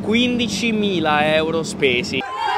15.000 euro spesi.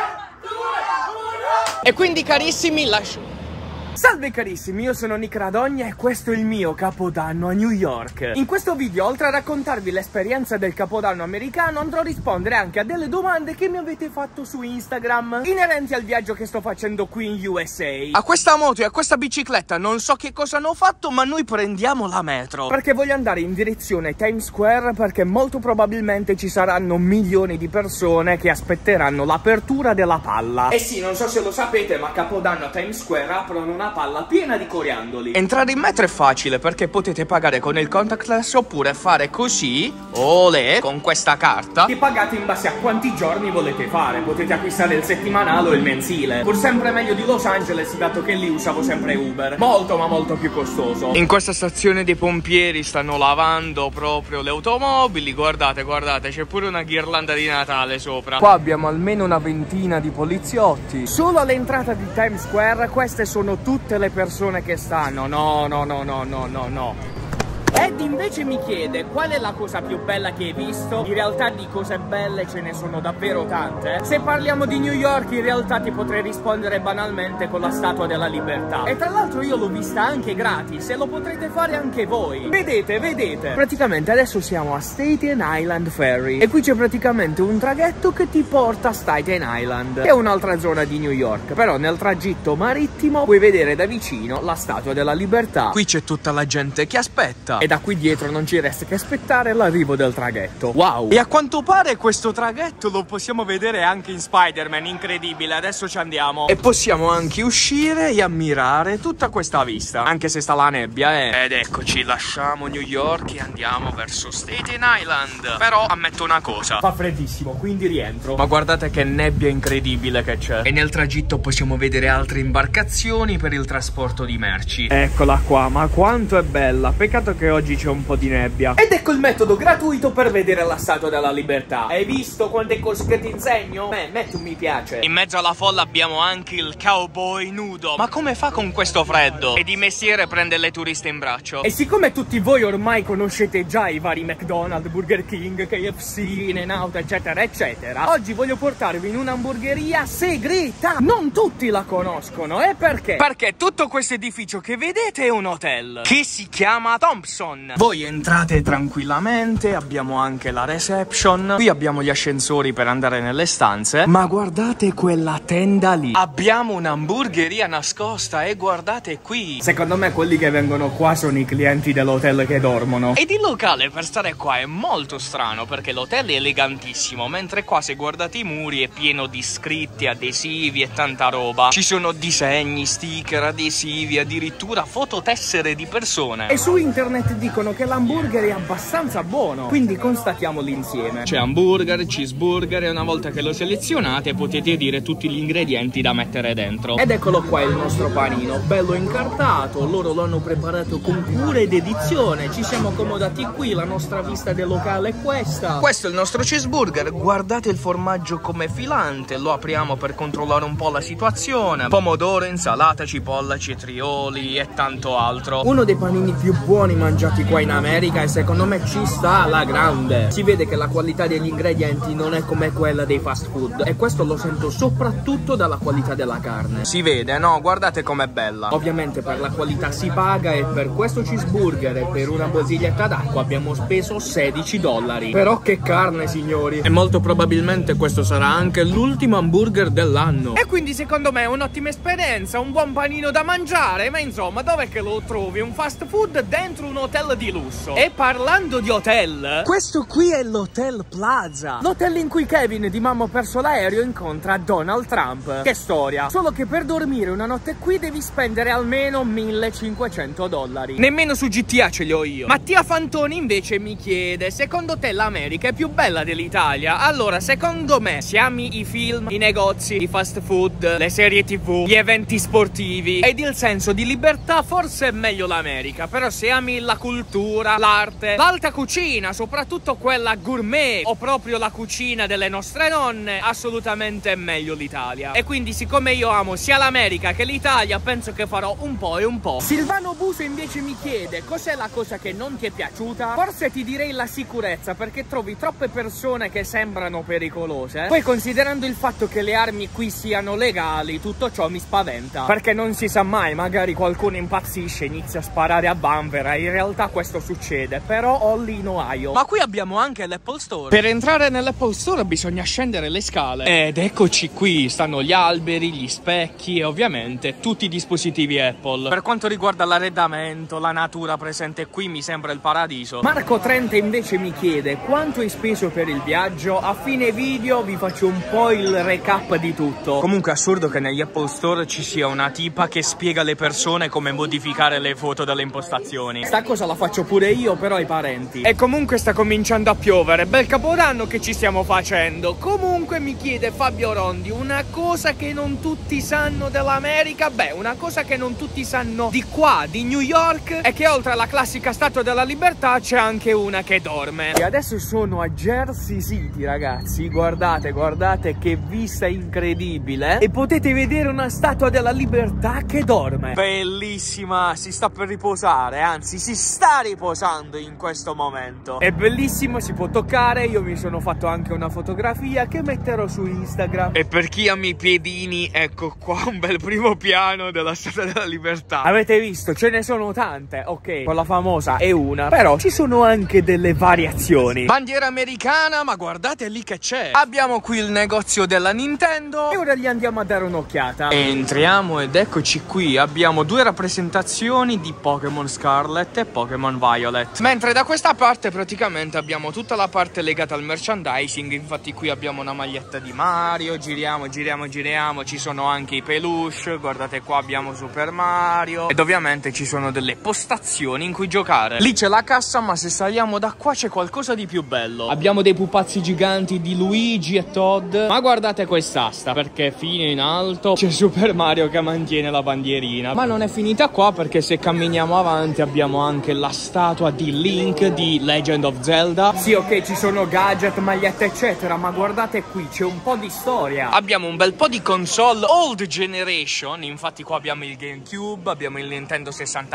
E quindi carissimi, lascio... Salve carissimi, io sono Nick Radogna e questo è il mio Capodanno a New York. In questo video, oltre a raccontarvi l'esperienza del Capodanno americano, andrò a rispondere anche a delle domande che mi avete fatto su Instagram inerenti al viaggio che sto facendo qui in USA. A questa moto e a questa bicicletta non so che cosa hanno fatto, ma noi prendiamo la metro. Perché voglio andare in direzione Times Square, perché molto probabilmente ci saranno milioni di persone che aspetteranno l'apertura della palla. E sì, non so se lo sapete, ma Capodanno a Times Square aprono una palla piena di coriandoli. Entrare in metro è facile perché potete pagare con il contactless oppure fare così, olè, con questa carta. E pagate in base a quanti giorni volete fare. Potete acquistare il settimanale o il mensile. Pur sempre meglio di Los Angeles, dato che lì usavo sempre Uber. Molto ma molto più costoso. In questa stazione dei pompieri stanno lavando proprio le automobili. Guardate, guardate, c'è pure una ghirlanda di Natale sopra. Qua abbiamo almeno una ventina di poliziotti. Solo all'entrata di Times Square queste sono tutte le persone che stanno. No. Ed invece mi chiede qual è la cosa più bella che hai visto. In realtà di cose belle ce ne sono davvero tante. Se parliamo di New York, in realtà ti potrei rispondere banalmente con la Statua della Libertà. E tra l'altro io l'ho vista anche gratis e lo potrete fare anche voi. Vedete. Praticamente adesso siamo a Staten Island Ferry e qui c'è praticamente un traghetto che ti porta a Staten Island, che è un'altra zona di New York. Però nel tragitto marittimo puoi vedere da vicino la Statua della Libertà. Qui c'è tutta la gente che aspetta. E da qui dietro non ci resta che aspettare l'arrivo del traghetto. Wow! E a quanto pare questo traghetto lo possiamo vedere anche in Spider-Man, incredibile. Adesso ci andiamo. E possiamo anche uscire e ammirare tutta questa vista, anche se sta la nebbia, Ed eccoci, lasciamo New York e andiamo verso Staten Island. Però ammetto una cosa: fa freddissimo, quindi rientro. ma guardate che nebbia incredibile che c'è. E nel tragitto possiamo vedere altre imbarcazioni per il trasporto di merci. Eccola qua, ma quanto è bella. Peccato che oggi c'è un po' di nebbia. Ed ecco il metodo gratuito per vedere la Statua della Libertà. Hai visto quante cose che ti insegno? Metti un mi piace. In mezzo alla folla abbiamo anche il cowboy nudo. Ma come fa con questo freddo? E di mestiere prende le turiste in braccio. E siccome tutti voi ormai conoscete già i vari McDonald's, Burger King, KFC, In-N-Out, eccetera eccetera, oggi voglio portarvi in un'hamburgeria segreta. Non tutti la conoscono. E perché? Perché tutto questo edificio che vedete è un hotel che si chiama Thompson. Voi entrate tranquillamente, abbiamo anche la reception. Qui abbiamo gli ascensori per andare nelle stanze. Ma guardate quella tenda lì. Abbiamo un'hamburgeria nascosta e guardate qui. Secondo me quelli che vengono qua sono i clienti dell'hotel che dormono. Ed il locale per stare qua è molto strano perché l'hotel è elegantissimo, mentre qua se guardate i muri è pieno di scritti, adesivi e tanta roba. Ci sono disegni, sticker, adesivi, addirittura fototessere di persone. E su internet dicono che l'hamburger è abbastanza buono, quindi constatiamoli insieme. C'è hamburger, cheeseburger e una volta che lo selezionate potete dire tutti gli ingredienti da mettere dentro. Ed eccolo qua il nostro panino, bello incartato, loro lo hanno preparato con cura ed edizione. Ci siamo accomodati qui, la nostra vista del locale è questa. Questo è il nostro cheeseburger, guardate il formaggio come filante, lo apriamo per controllare un po' la situazione. Pomodoro, insalata, cipolla, cetrioli e tanto altro. Uno dei panini più buoni mangiati qua in America e secondo me ci sta alla grande. Si vede che la qualità degli ingredienti non è come quella dei fast food e questo lo sento soprattutto dalla qualità della carne. Si vede, no? Guardate com'è bella. Ovviamente per la qualità si paga e per questo cheeseburger e per una bottiglietta d'acqua abbiamo speso $16. Però che carne, signori. E molto probabilmente questo sarà anche l'ultimo hamburger dell'anno. E quindi secondo me è un'ottima esperienza, un buon panino da mangiare. Ma insomma, dov'è che lo trovi? Un fast food dentro un hotel di lusso. E parlando di hotel, questo qui è l'Hotel Plaza, l'hotel in cui Kevin di Mamma ho perso l'aereo incontra Donald Trump. Che storia. Solo che per dormire una notte qui devi spendere almeno $1.500. Nemmeno su GTA ce li ho io. Mattia Fantoni invece mi chiede: secondo te l'America è più bella dell'Italia? Allora, secondo me, se ami i film, i negozi, i fast food, le serie TV, gli eventi sportivi ed il senso di libertà, forse è meglio l'America. Però se ami la cultura cultura, l'arte, l'alta cucina, soprattutto quella gourmet o proprio la cucina delle nostre nonne, assolutamente è meglio l'Italia. E quindi siccome io amo sia l'America che l'Italia, penso che farò un po' e un po'. Silvano Buso invece mi chiede cos'è la cosa che non ti è piaciuta. Forse ti direi la sicurezza, perché trovi troppe persone che sembrano pericolose. Poi considerando il fatto che le armi qui siano legali, tutto ciò mi spaventa, perché non si sa mai, magari qualcuno impazzisce e inizia a sparare a vanvera. In realtà questo succede, però only in Ohio. Ma qui abbiamo anche l'Apple Store. Per entrare nell'Apple Store bisogna scendere le scale. Ed eccoci qui, stanno gli alberi, gli specchi e ovviamente tutti i dispositivi Apple. Per quanto riguarda l'arredamento, la natura presente qui mi sembra il paradiso. Marco 30 invece mi chiede quanto hai speso per il viaggio. A fine video vi faccio un po' il recap di tutto. Comunque è assurdo che negli Apple Store ci sia una tipa che spiega alle persone come modificare le foto dalle impostazioni. Sta cosa la faccio pure io, però ai parenti. E comunque sta cominciando a piovere. Bel capodanno che ci stiamo facendo. Comunque mi chiede Fabio Rondi una cosa che non tutti sanno dell'America. Beh, una cosa che non tutti sanno di qua, di New York, è che oltre alla classica Statua della Libertà c'è anche una che dorme. E adesso sono a Jersey City, ragazzi. Guardate, guardate che vista incredibile. E potete vedere una Statua della Libertà che dorme. Bellissima, si sta per riposare, anzi si sta riposando in questo momento. È bellissimo, si può toccare. Io mi sono fatto anche una fotografia che metterò su Instagram. E per chi ama i piedini, ecco qua un bel primo piano della Statua della Libertà. Avete visto? Ce ne sono tante, ok. Quella famosa è una, però ci sono anche delle variazioni. Bandiera americana, ma guardate lì che c'è. Abbiamo qui il negozio della Nintendo. E ora gli andiamo a dare un'occhiata. Entriamo ed eccoci qui. Abbiamo due rappresentazioni di Pokémon Scarlet e Pokémon Violet. Mentre da questa parte praticamente abbiamo tutta la parte legata al merchandising. Infatti qui abbiamo una maglietta di Mario. Giriamo, giriamo, giriamo. Ci sono anche i peluche. Guardate qua abbiamo Super Mario. Ed ovviamente ci sono delle postazioni in cui giocare. Lì c'è la cassa, ma se saliamo da qua c'è qualcosa di più bello. Abbiamo dei pupazzi giganti di Luigi e Todd. Ma guardate quest'asta, perché fino in alto c'è Super Mario che mantiene la bandierina. Ma non è finita qua, perché se camminiamo avanti abbiamo anche la statua di Link di Legend of Zelda. Sì, ok, ci sono gadget, magliette eccetera, ma guardate qui, c'è un po' di storia. Abbiamo un bel po' di console old generation. Infatti qua abbiamo il GameCube, abbiamo il Nintendo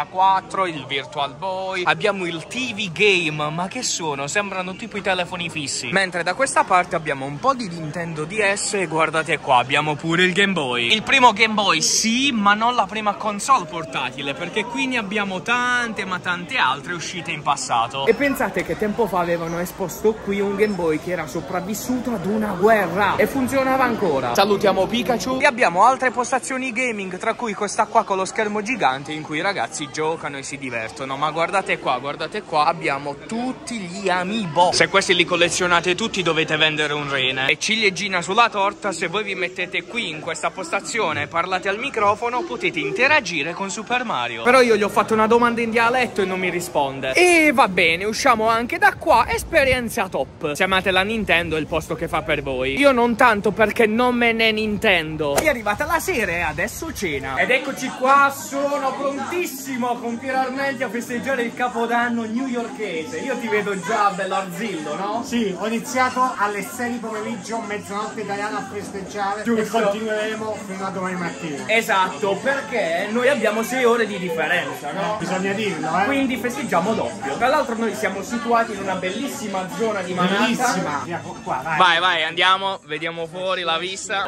64, il Virtual Boy, abbiamo il TV Game. Ma che sono? Sembrano tipo i telefoni fissi. Mentre da questa parte abbiamo un po' di Nintendo DS. E guardate qua, abbiamo pure il Game Boy. Il primo Game Boy sì, ma non la prima console portatile, perché qui ne abbiamo tante, ma tante altre uscite in passato. E pensate che tempo fa avevano esposto qui un Game Boy che era sopravvissuto ad una guerra e funzionava ancora. Salutiamo Pikachu. E abbiamo altre postazioni gaming, tra cui questa qua con lo schermo gigante in cui i ragazzi giocano e si divertono. Ma guardate qua, abbiamo tutti gli amiibo. Se questi li collezionate tutti dovete vendere un rene. E ciliegina sulla torta, se voi vi mettete qui in questa postazione e parlate al microfono potete interagire con Super Mario. Però io gli ho fatto una domanda in dialetto e non mi risponde. E va bene, usciamo anche da qua. Esperienza top. Se amate la Nintendo è il posto che fa per voi. Io non tanto, perché non me ne Nintendo. È arrivata la sera e adesso cena. Ed eccoci qua, sono prontissimo a compiere a festeggiare il capodanno newyorkese. Io ti vedo già bello arzillo, no? Sì, ho iniziato alle 6 di pomeriggio, mezzanotte italiana a festeggiare. Giusto. E continueremo fino a domani mattina. Esatto, perché noi abbiamo 6 ore di differenza, no? Bisogna dirlo, Quindi festeggiamo doppio. Tra l'altro noi siamo situati in una bellissima zona di Manhattan. Bellissima. Qua, Vai, andiamo, vediamo fuori la vista.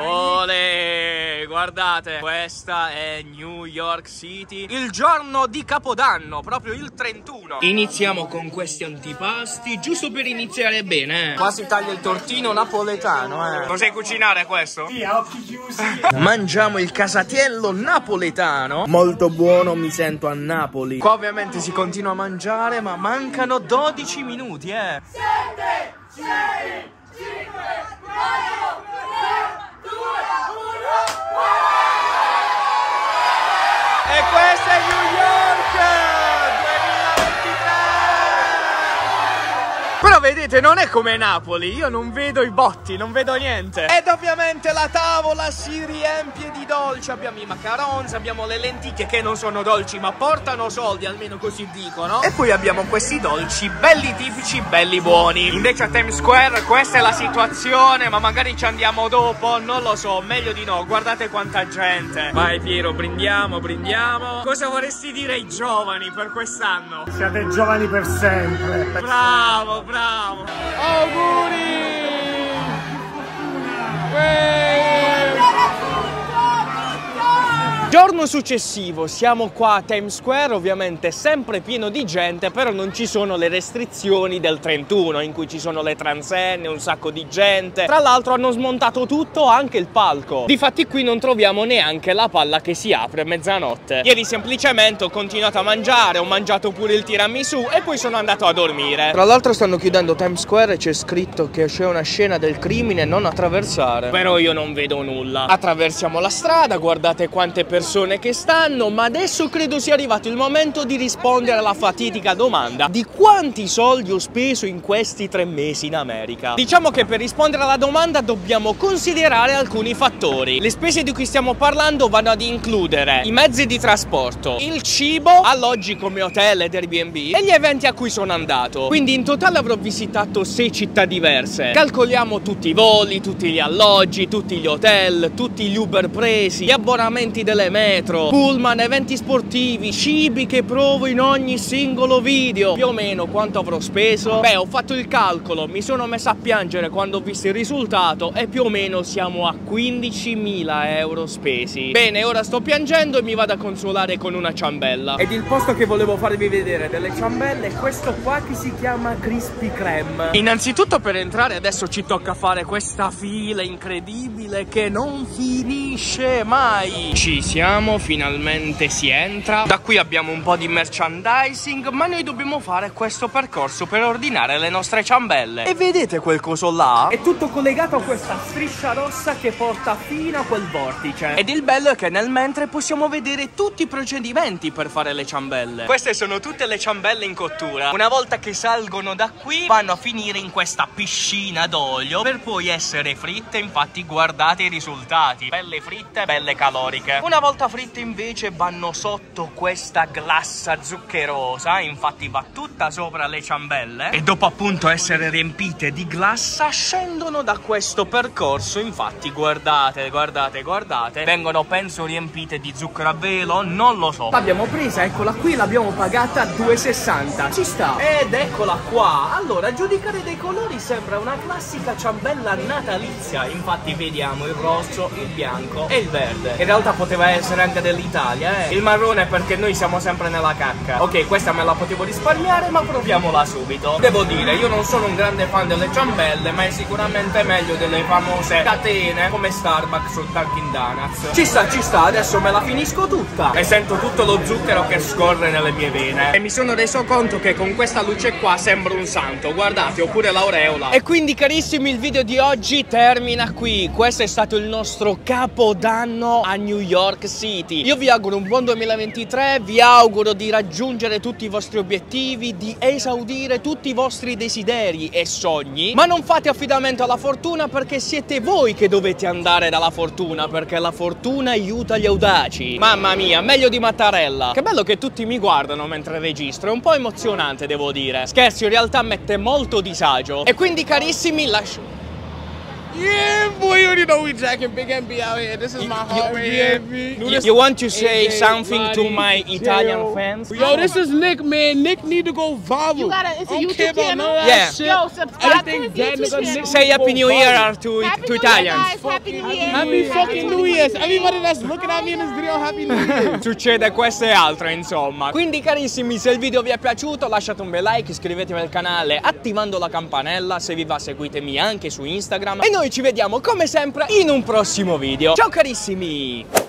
Ole, guardate, questa è New York City. Il giorno di Capodanno, proprio il 31. Iniziamo con questi antipasti, giusto per iniziare bene. Qua si taglia il tortino napoletano, Lo sai cucinare questo? Sì, a occhi chiusi. Mangiamo il casatiello napoletano. Molto buono, mi sento a Napoli. Qua ovviamente si continua a mangiare, ma mancano 12 minuti, 7, 6, 5, 4, 3, 2, 1, e questa è New York 2023. Però vedete Vedete, non è come Napoli, io non vedo i botti, non vedo niente. Ed ovviamente la tavola si riempie di dolci. Abbiamo i macarons, abbiamo le lenticchie che non sono dolci ma portano soldi, almeno così dicono. E poi abbiamo questi dolci belli tipici, belli buoni. Invece a Times Square questa è la situazione, ma magari ci andiamo dopo, non lo so, meglio di no. Guardate quanta gente. Vai Piero, brindiamo, brindiamo. Cosa vorresti dire ai giovani per quest'anno? Siate giovani per sempre. Bravo, bravo. Auguri! Giorno successivo, siamo qua a Times Square, ovviamente sempre pieno di gente, però non ci sono le restrizioni del 31, in cui ci sono le transenne, un sacco di gente. Tra l'altro hanno smontato tutto, anche il palco. Difatti qui non troviamo neanche la palla che si apre a mezzanotte. Ieri semplicemente ho continuato a mangiare, ho mangiato pure il tiramisù e poi sono andato a dormire. Tra l'altro stanno chiudendo Times Square e c'è scritto che c'è una scena del crimine, non attraversare. Però io non vedo nulla. Attraversiamo la strada, guardate quante persone che stanno, ma adesso credo sia arrivato il momento di rispondere alla fatidica domanda di quanti soldi ho speso in questi 3 mesi in America. Diciamo che per rispondere alla domanda dobbiamo considerare alcuni fattori. Le spese di cui stiamo parlando vanno ad includere i mezzi di trasporto, il cibo, alloggi come hotel ed Airbnb e gli eventi a cui sono andato. Quindi in totale avrò visitato 6 città diverse. Calcoliamo tutti i voli, tutti gli alloggi, tutti gli hotel, tutti gli Uber presi, gli abbonamenti delle metro, pullman, eventi sportivi, cibi che provo in ogni singolo video. Più o meno quanto avrò speso? Beh, ho fatto il calcolo, mi sono messa a piangere quando ho visto il risultato e più o meno siamo a 15.000 euro spesi. Bene, ora sto piangendo e mi vado a consolare con una ciambella. Ed il posto che volevo farvi vedere delle ciambelle è questo qua che si chiama Krispy Kreme. Innanzitutto per entrare adesso ci tocca fare questa fila incredibile che non finisce mai. Ci siamo, finalmente si entra. Da qui abbiamo un po' di merchandising, ma noi dobbiamo fare questo percorso per ordinare le nostre ciambelle. E vedete quel coso là? È tutto collegato a questa striscia rossa che porta fino a quel vortice. Ed il bello è che nel mentre possiamo vedere tutti i procedimenti per fare le ciambelle. Queste sono tutte le ciambelle in cottura. Una volta che salgono da qui vanno a finire in questa piscina d'olio per poi essere fritte. Infatti guardate i risultati, belle fritte, belle caloriche. Una volta fritte invece vanno sotto questa glassa zuccherosa, infatti va tutta sopra le ciambelle e dopo appunto essere riempite di glassa scendono da questo percorso. Infatti guardate, guardate, guardate, vengono penso riempite di zucchero a velo, non lo so. L'abbiamo presa, eccola qui, l'abbiamo pagata 2,60, ci sta. Ed eccola qua. Allora, a giudicare dai colori sembra una classica ciambella natalizia. Infatti vediamo il rosso, il bianco e il verde. In realtà poteva essere anche dell'Italia, Il marrone perché noi siamo sempre nella cacca. Ok, questa me la potevo risparmiare, ma proviamola subito. Devo dire, io non sono un grande fan delle ciambelle, ma è sicuramente meglio delle famose catene come Starbucks o Dunkin' Donuts. Ci sta, adesso me la finisco tutta e sento tutto lo zucchero che scorre nelle mie vene. E mi sono reso conto che con questa luce qua sembro un santo, guardate, ho pure l'aureola. E quindi carissimi, il video di oggi termina qui. Questo è stato il nostro capodanno a New York City. Io vi auguro un buon 2023, vi auguro di raggiungere tutti i vostri obiettivi, di esaudire tutti i vostri desideri e sogni, ma non fate affidamento alla fortuna perché siete voi che dovete andare dalla fortuna, perché la fortuna aiuta gli audaci. Mamma mia, meglio di Mattarella. Che bello che tutti mi guardano mentre registro, è un po' emozionante devo dire. Scherzi, in realtà mette molto disagio. E quindi carissimi, lascio... Yeah, boy, you already know we jacking Big MB out here. This is my heart right here. You want to say something to my Italian fans? Yo, this is Nick, man. Nick need to go viral. You gotta, it's a don't YouTube care about channel. none of that Yeah. shit. Yo, subscribe to his YouTube channel. Say Happy New Year to Happy New Year, Italians. guys. Happy New Year. Happy fucking New Year. Everybody that's looking at me in this video, Happy New Year. Succede questo e altro, insomma. Quindi carissimi, se il video vi è piaciuto lasciate un bel like, iscrivetevi al canale attivando la campanella. Se vi va seguitemi anche su Instagram. E noi ci vediamo come sempre in un prossimo video. Ciao carissimi!